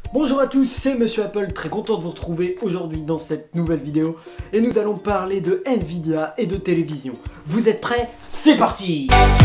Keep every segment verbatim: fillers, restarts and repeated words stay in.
Bonjour à tous, c'est Monsieur Apple, très content de vous retrouver aujourd'hui dans cette nouvelle vidéo et nous allons parler de Nvidia et de télévision. Vous êtes prêts? C'est parti!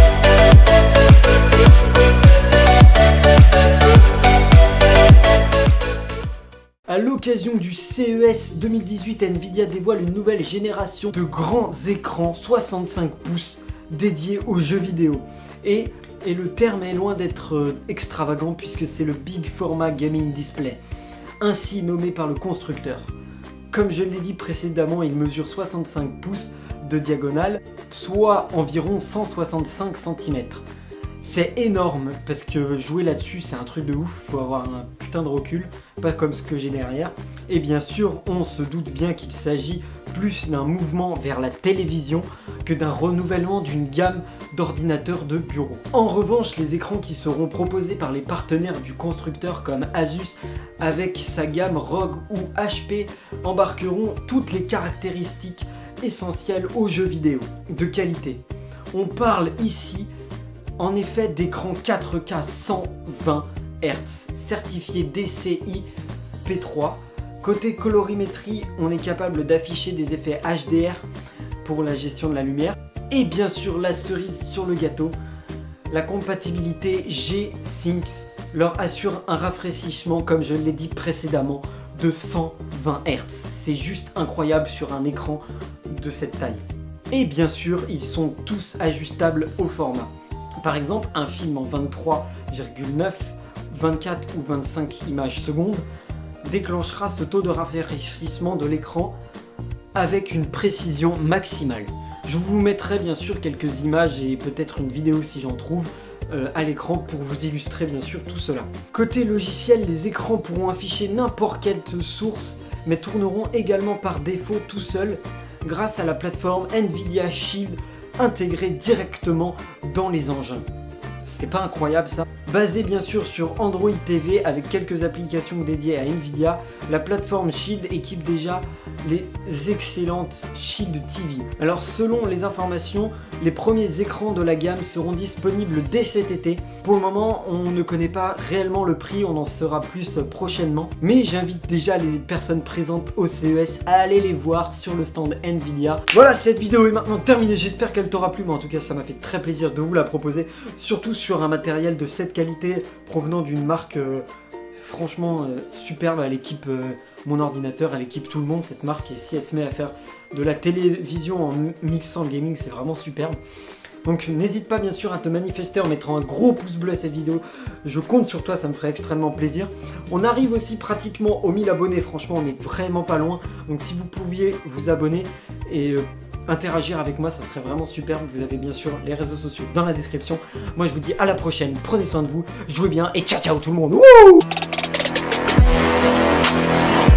À l'occasion du C E S deux mille dix-huit, Nvidia dévoile une nouvelle génération de grands écrans soixante-cinq pouces dédiés aux jeux vidéo. Et, et le terme est loin d'être euh, extravagant puisque c'est le Big Format Gaming Display, ainsi nommé par le constructeur. Comme je l'ai dit précédemment, il mesure soixante-cinq pouces de diagonale, soit environ cent soixante-cinq centimètres. C'est énorme parce que jouer là-dessus c'est un truc de ouf, faut avoir un putain de recul, pas comme ce que j'ai derrière. Et bien sûr, on se doute bien qu'il s'agit plus d'un mouvement vers la télévision que d'un renouvellement d'une gamme d'ordinateurs de bureau. En revanche, les écrans qui seront proposés par les partenaires du constructeur comme Asus avec sa gamme R O G ou H P embarqueront toutes les caractéristiques essentielles aux jeux vidéo de qualité. On parle ici en effet d'écran quatre K cent vingt hertz, certifié D C I P trois. Côté colorimétrie, on est capable d'afficher des effets H D R pour la gestion de la lumière. Et bien sûr, la cerise sur le gâteau, la compatibilité G-Sync leur assure un rafraîchissement, comme je l'ai dit précédemment, de cent vingt hertz. C'est juste incroyable sur un écran de cette taille. Et bien sûr, ils sont tous ajustables au format. Par exemple, un film en vingt-trois virgule neuf, vingt-quatre ou vingt-cinq images secondes déclenchera ce taux de rafraîchissement de l'écran avec une précision maximale. Je vous mettrai bien sûr quelques images et peut-être une vidéo si j'en trouve euh, à l'écran pour vous illustrer bien sûr tout cela. Côté logiciel, les écrans pourront afficher n'importe quelle source mais tourneront également par défaut tout seuls grâce à la plateforme Nvidia Shield intégrée directement dans les engins. C'est pas incroyable ça? Basé bien sûr sur Android T V avec quelques applications dédiées à Nvidia, la plateforme Shield équipe déjà les excellentes Shield T V. Alors selon les informations, les premiers écrans de la gamme seront disponibles dès cet été. Pour le moment, on ne connaît pas réellement le prix, on en saura plus prochainement. Mais j'invite déjà les personnes présentes au C E S à aller les voir sur le stand Nvidia. Voilà, cette vidéo est maintenant terminée, j'espère qu'elle t'aura plu, mais en tout cas ça m'a fait très plaisir de vous la proposer, surtout sur un matériel de cette qualité provenant d'une marque euh, franchement euh, superbe. Elle équipe euh, mon ordinateur, elle équipe tout le monde cette marque, et si elle se met à faire de la télévision en mixant le gaming, c'est vraiment superbe. Donc n'hésite pas bien sûr à te manifester en mettant un gros pouce bleu à cette vidéo, je compte sur toi, ça me ferait extrêmement plaisir. On arrive aussi pratiquement aux mille abonnés, franchement on est vraiment pas loin, donc si vous pouviez vous abonner et euh, interagir avec moi, ça serait vraiment superbe. Vous avez bien sûr les réseaux sociaux dans la description. Moi je vous dis à la prochaine, prenez soin de vous, jouez bien et ciao ciao tout le monde. Wouh!